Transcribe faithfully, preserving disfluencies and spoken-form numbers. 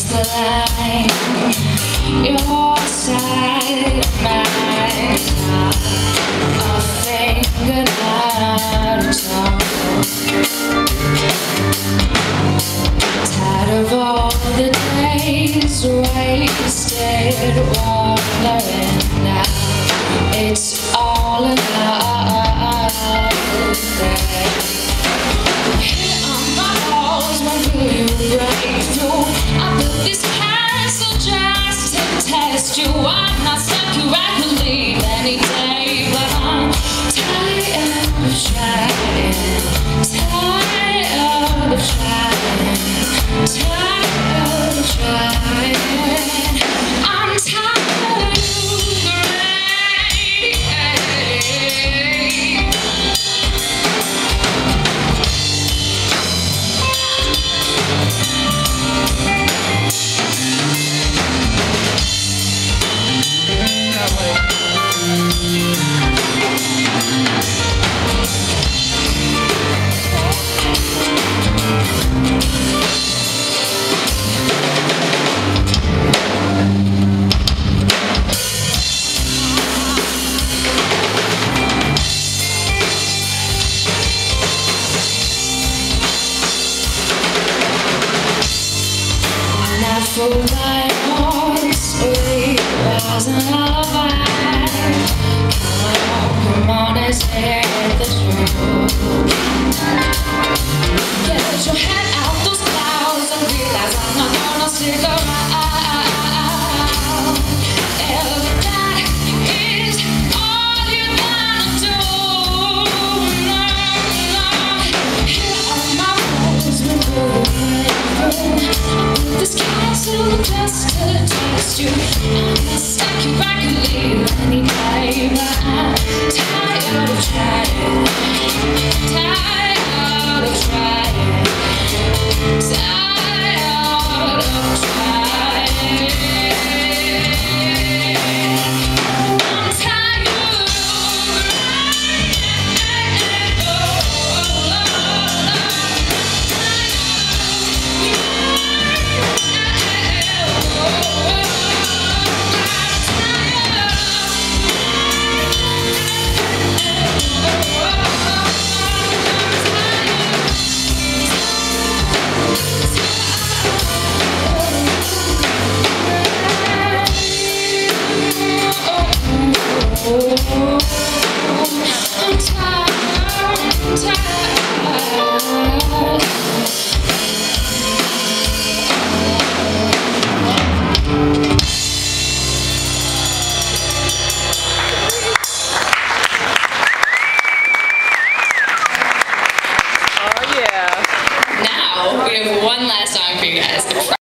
the line. Your side, mine, a finger not a tongue. Tired of all the days wasted wandering now. It's all another day. Hit on my walls, when will you break through? I built this castle just to test you. I'm not stuck, you I could leave any day, but I'm tired of trying, tired of trying, tired of trying. I'm tired of for my heart's sweet rising lullaby. Come on, come on, let's hit the truth. Get your head out those clouds and realize I'm not gonna stick around. If that is all you're gonna do, no, no. Here are my words, we're going this castle just to test you. I'm not stuck, you I could leave any day, but I'm tired of trying, tired of trying, tired of trying. I'm tired of I'm tired, tired. Oh yeah. Now we have one last song for you guys.